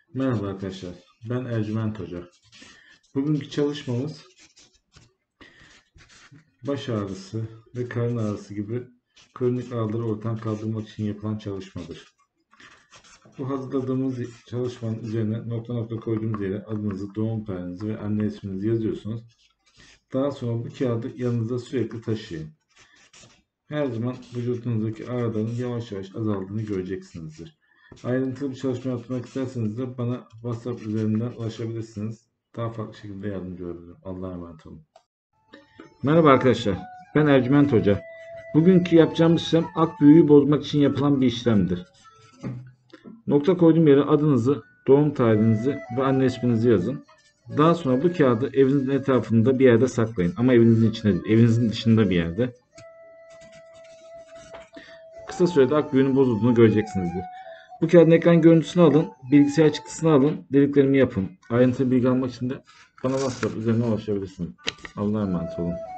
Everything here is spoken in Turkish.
Merhaba arkadaşlar, ben Ercüment Hoca. Bugünkü çalışmamız baş ağrısı ve karın ağrısı gibi kronik ağrıları ortadan kaldırmak için yapılan çalışmadır. Bu hazırladığımız çalışmanın üzerine nokta nokta koyduğumuz yere adınızı, doğum tarihinizi ve anne isminizi yazıyorsunuz. Daha sonra bu kağıdı yanınızda sürekli taşıyın. Her zaman vücudunuzdaki ağrıların yavaş yavaş azaldığını göreceksinizdir. Ayrıntılı bir çalışma yapmak isterseniz de bana WhatsApp üzerinden ulaşabilirsiniz. Daha farklı şekilde yardımcı olabilirim. Allah'a emanet olun. Merhaba arkadaşlar. Ben Ercüment Hoca. Bugünkü yapacağımız işlem ak büyüğü bozmak için yapılan bir işlemdir. Nokta koyduğum yere adınızı, doğum tarihinizi ve anne isminizi yazın. Daha sonra bu kağıdı evinizin etrafında bir yerde saklayın. Ama evinizin içinde değil, evinizin dışında bir yerde. Kısa sürede ak büyüğünün bozulduğunu göreceksinizdir. Bu kağıdın ekran görüntüsünü alın, bilgisayar çıktısını alın, dediklerimi yapın. Ayrıntılı bilgi almak için de bana WhatsApp üzerinden ulaşabilirsiniz. Allah'a emanet olun.